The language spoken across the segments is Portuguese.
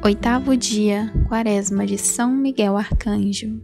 Oitavo dia, Quaresma de São Miguel Arcanjo.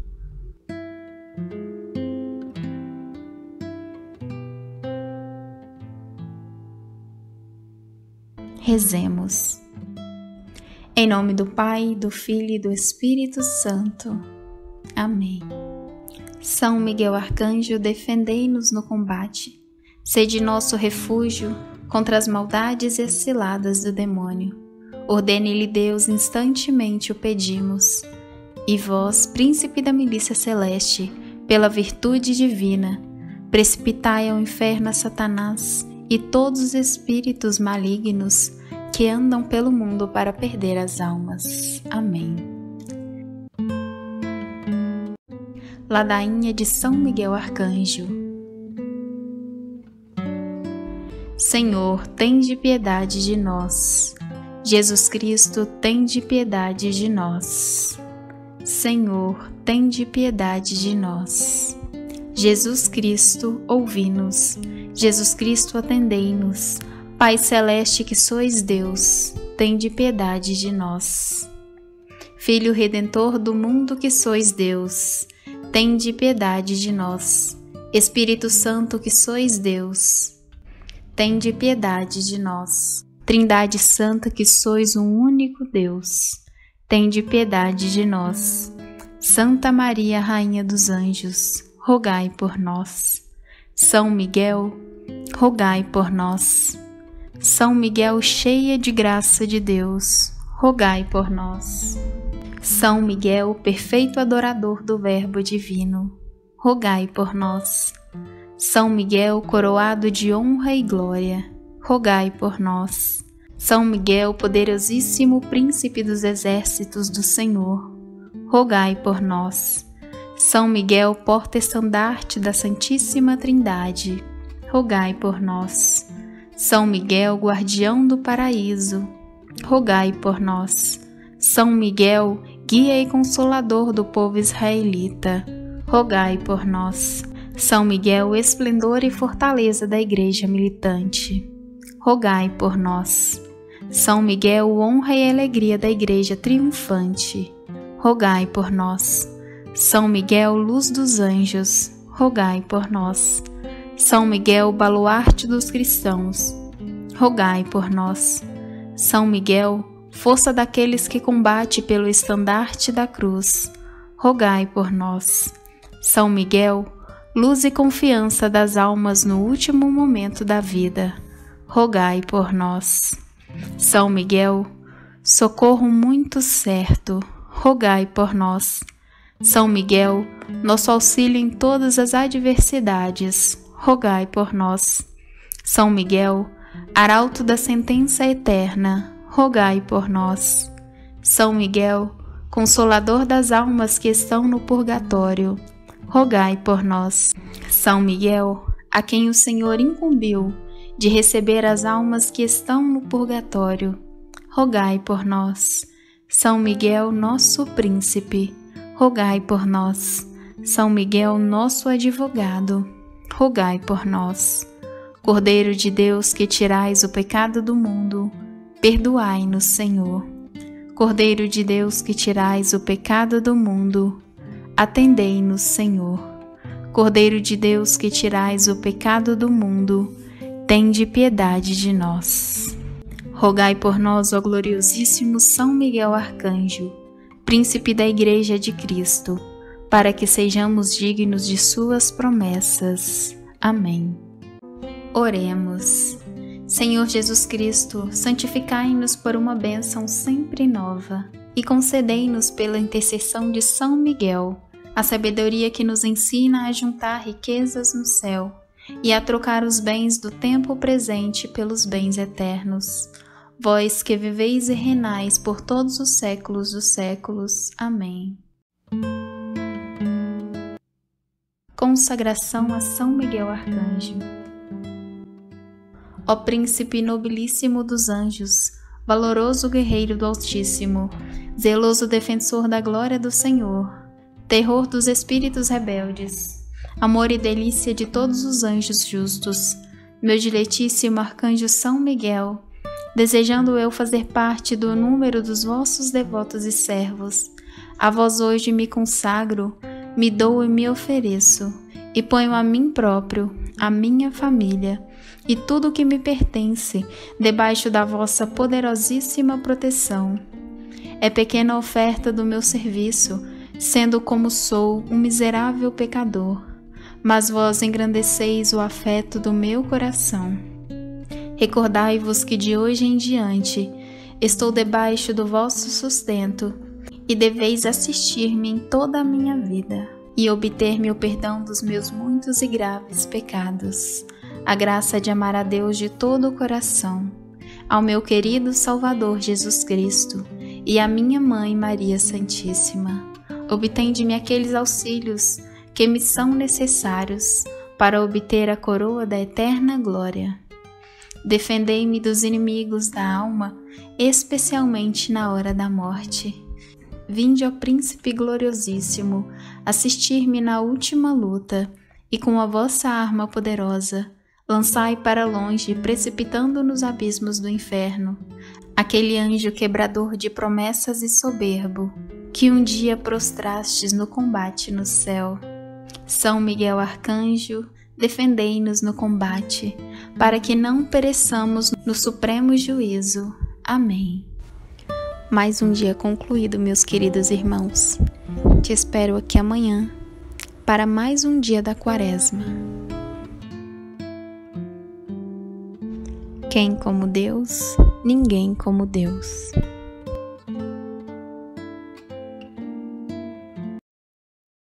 Rezemos. Em nome do Pai, do Filho e do Espírito Santo. Amém. São Miguel Arcanjo, defendei-nos no combate. Sede nosso refúgio contra as maldades e as ciladas do demônio. Ordene-lhe Deus, instantemente o pedimos. E vós, príncipe da milícia celeste, pela virtude divina, precipitai ao inferno a Satanás e todos os espíritos malignos que andam pelo mundo para perder as almas. Amém. Ladainha de São Miguel Arcanjo. Senhor, tende piedade de nós. Jesus Cristo, tende piedade de nós. Senhor, tende piedade de nós. Jesus Cristo, ouvi-nos. Jesus Cristo, atendei-nos. Pai celeste que sois Deus, tende piedade de nós. Filho Redentor do mundo que sois Deus, tende piedade de nós. Espírito Santo que sois Deus, tende piedade de nós. Trindade Santa que sois um único Deus, tende piedade de nós. Santa Maria, Rainha dos Anjos, rogai por nós. São Miguel, rogai por nós. São Miguel, cheia de graça de Deus, rogai por nós. São Miguel, perfeito adorador do Verbo divino, rogai por nós. São Miguel, coroado de honra e glória, rogai por nós. São Miguel, poderosíssimo príncipe dos exércitos do Senhor, rogai por nós. São Miguel, porta-estandarte da Santíssima Trindade, rogai por nós. São Miguel, guardião do paraíso, rogai por nós. São Miguel, guia e consolador do povo israelita, rogai por nós. São Miguel, esplendor e fortaleza da Igreja militante, rogai por nós. São Miguel, honra e alegria da Igreja triunfante, rogai por nós. São Miguel, luz dos anjos, rogai por nós. São Miguel, baluarte dos cristãos, rogai por nós. São Miguel, força daqueles que combate pelo estandarte da cruz, rogai por nós. São Miguel, luz e confiança das almas no último momento da vida, rogai por nós. São Miguel, socorro muito certo, rogai por nós. São Miguel, nosso auxílio em todas as adversidades, rogai por nós. São Miguel, arauto da sentença eterna, rogai por nós. São Miguel, consolador das almas que estão no purgatório, rogai por nós. São Miguel, a quem o Senhor incumbiu de receber as almas que estão no purgatório, rogai por nós. São Miguel, nosso príncipe, rogai por nós. São Miguel, nosso advogado, rogai por nós. Cordeiro de Deus, que tirais o pecado do mundo, perdoai-nos, Senhor. Cordeiro de Deus, que tirais o pecado do mundo, atendei-nos, Senhor. Cordeiro de Deus, que tirais o pecado do mundo, tende piedade de nós. Rogai por nós, ó gloriosíssimo São Miguel Arcanjo, príncipe da Igreja de Cristo, para que sejamos dignos de suas promessas. Amém. Oremos. Senhor Jesus Cristo, santificai-nos por uma bênção sempre nova e concedei-nos pela intercessão de São Miguel a sabedoria que nos ensina a juntar riquezas no céu e a trocar os bens do tempo presente pelos bens eternos. Vós que viveis e reinais por todos os séculos dos séculos. Amém. Consagração a São Miguel Arcanjo. Ó príncipe nobilíssimo dos anjos, valoroso guerreiro do Altíssimo, zeloso defensor da glória do Senhor, terror dos espíritos rebeldes, amor e delícia de todos os anjos justos, meu diletíssimo arcanjo São Miguel, desejando eu fazer parte do número dos vossos devotos e servos. A vós hoje me consagro, me dou e me ofereço, e ponho a mim próprio, a minha família e tudo o que me pertence debaixo da vossa poderosíssima proteção. É pequena a oferta do meu serviço, sendo como sou um miserável pecador, mas vós engrandeceis o afeto do meu coração. Recordai-vos que de hoje em diante estou debaixo do vosso sustento e deveis assistir-me em toda a minha vida e obter-me o perdão dos meus muitos e graves pecados, a graça de amar a Deus de todo o coração, ao meu querido Salvador Jesus Cristo e à minha Mãe Maria Santíssima. Obtende-me aqueles auxílios que me são necessários para obter a coroa da eterna glória. Defendei-me dos inimigos da alma, especialmente na hora da morte. Vinde, ó Príncipe gloriosíssimo, assistir-me na última luta, e com a vossa arma poderosa, lançai para longe, precipitando nos abismos do inferno, aquele anjo quebrador de promessas e soberbo, que um dia prostrastes no combate no céu. São Miguel Arcanjo, defendei-nos no combate, para que não pereçamos no supremo juízo. Amém. Mais um dia concluído, meus queridos irmãos. Te espero aqui amanhã para mais um dia da Quaresma. Quem como Deus? Ninguém como Deus.